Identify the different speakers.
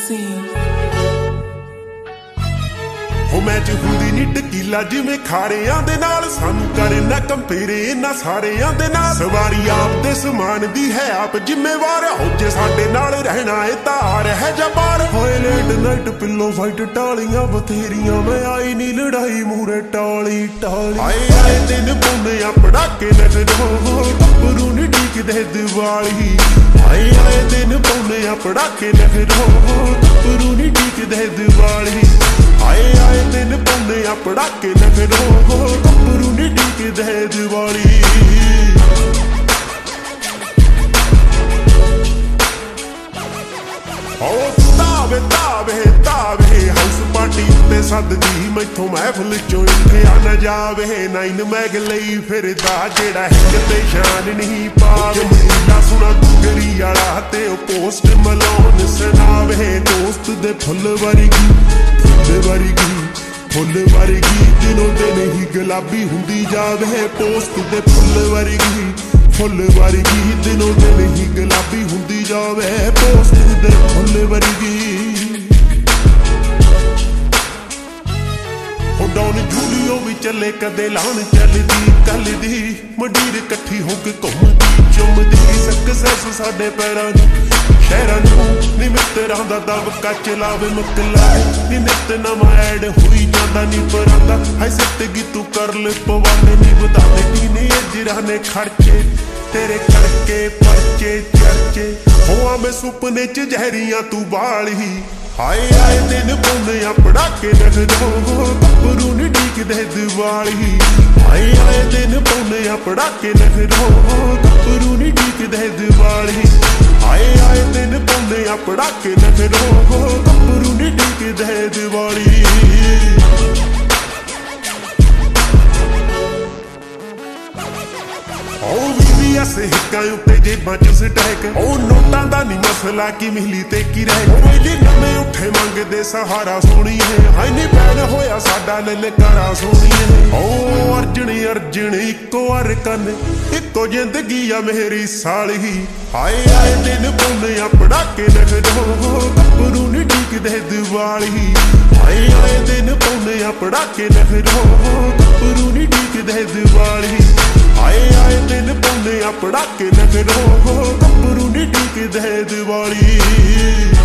Speaker 1: scene.
Speaker 2: हो match हुंदी नी tequila जिवें खाड़ियां दे नाल, सानू करे ना कंपेरे इन्हां सारियां दे नाल। सवारी आप दे समान दी है आप जिम्मेवार, हो जे साडे नाल रहना है तार है जा पार। होए लेट नाइट पिलो फाइट टालियां बथेरियां, मैं आई नी लड़ाई मूरे टाली टाली। आए आए दिन पौने पड़ाके नगरो, गब्बरू नी ढीकदे दिवाली। आए आए दिन पौने पड़ाके नगरो, गब्बरू नी ढीकदे दिवाली। आए आए दिन पौने पड़ाके नगरो, गब्बरू नी ढीकदे दिवाली। तावे तावे तावे हाउस पार्टी उत्ते सददी, मैथों महफिल चों इत्थे आ न जावे। नाइन मैग लई फिरदा जेड़ा हिंग ते शान नहीं पावे। मुंडा सुना गुगरी आला ते ओ पोस्ट मलाउन सुनावे। दोस्त दे फुੱਲ वरगी फुੱਲ वरगी फुੱਲ वरगी, दिनों दिन ही गुलाबी हुंदी जावे। पोस्ट दे फुੱਲ वरगी फुੱਲ वरगी, दिनों दिन ही गुलाबी हुंदी जावे। पोस्ट दे फुੱਲ वरगी। डॉन जूलियो भी चले कदे लान चलदी कल दी, मंडीर कट्ठी हो के घुमदी चुमदी। सक्सेस साडे पैरां नूं शहरां नूं नी मित्तरां दा दबका चलावे मुकलावे। नी नित नवां ऐड होई जांदा नी परांदा, हाय सिट्टगी तू कर ले पवाने नी बधादे। टीनेजरां ने खर्चे तेरे करके परचे चर्चे, होआ मैं सुपने च जहरियां तू बाली। आए आए दिन पौने पड़ाके नगरो, गब्बरू नी ढीकदे दिवाली। आए आए दिन पौने पड़ाके नगरो, गब्बरू नी ढीकदे दिवाली। आए आए दिन पौने पड़ाके नगरो, गब्बरू नी ढीकदे दिवाली। हिक्कां उत्ते जेबां च स्टैक, ओ नोटां दा नी मसला कि मिली ते की रह। वेले नਵੇਂ उठे मंगदे सहारा सोहणीए, हाय नी पैण होया साडा ललकारा सोहणीए। ओ अर्जन अर्जन इक्को हर कन इक्को जिंदगी आ मेरी साली। आए आए दिन पौने पड़ाके नगरो, गब्बरू नी ढीकदे दिवाली। आए आए दिन पौने पड़ाके नगरो, गब्बरू नी ढीकदे दिवाली। आए आए दिन पौने पड़ाके नगरो, गब्बरू नी ढीकदे दिवाली।